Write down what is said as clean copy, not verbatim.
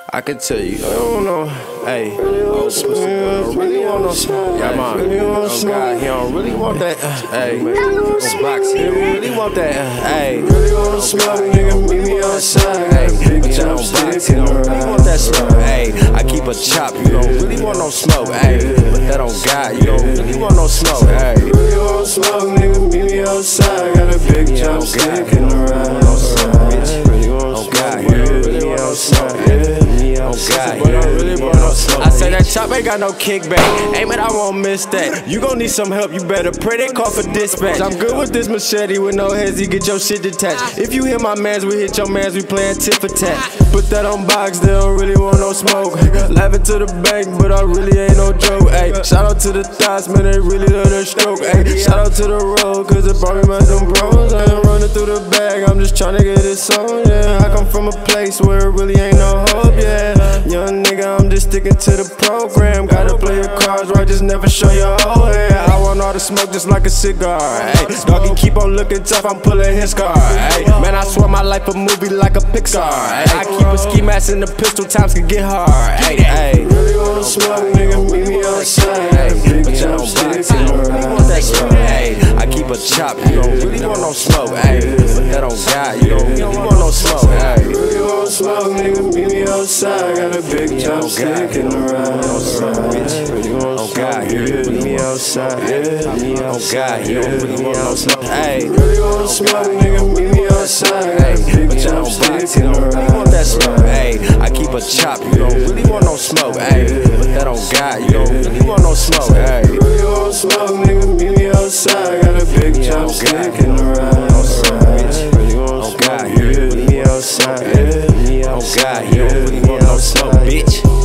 I can tell you, I don't know, hey, old pussy don't really want no smoke. Yeah, man, oh God, he don't really want that, hey, box, he don't really want that, hey, really want smoke, nigga, meet me outside, hey, bitch, I don't box, he don't really want that smoke, hey, I keep a chop, you don't really want no smoke, hey, but that on God, you don't really want no smoke, hey, really want smoke, nigga, meet me outside, got a big chop stick in the ride, bitch, really want smoke, you really want no smoke, yeah. Oh God, he don't really want no smoke. I say that chop ain't got no kickback. Aim it, I won't miss that. You gon' need some help, you better pray they call for dispatch. I'm good with this machete with no heads, get your shit detached. If you hit my mans, we hit your mans, we playin' tit for tat. Put that on box, they don't really want no smoke. Laughing to the bank, but I really ain't no joke. Ay, shout out to the thoughts, man, they really love their stroke. Ay, shout out to the road, cause it brought me back them bros. I ain't running through the bag, I'm just tryna get it on, yeah. I come from a place where it really ain't no hope, yeah. Young nigga, I'm just sticking to the program. Gotta play your cards right, just never show your whole head. I want all the smoke just like a cigar. Ay, doggy keep on looking tough, I'm pulling his car. Ay, man, I swear my life a movie like a Pixar. Ay, I keep a ski mask in the pistol, times can get hard. Ay, really wanna smoke, nigga, meet me outside. Ay, but you don't box, you don't really want that smoke. Ay, I keep a chop, you don't really want no smoke. Ay, but that on God, you don't really want no smoke. Ay, really wanna smoke, nigga, meet me outside. Got a big chop stick in the ride. Oh God, you really meet me outside. Oh God, you don't really want no smoke. Ay, really wanna smoke, nigga, meet me outside. Ay, but you don't box, you don't really want that smoke. Ay, I keep a chop, you don't really want no smoke. Ay, but that on God, you don't really want no smoke. Ay, really wanna smoke, nigga, meet me outside. Got a big chop stick in the ride. Oh God, you really meet me outside. Oh God, you don't really want no smoke, bitch.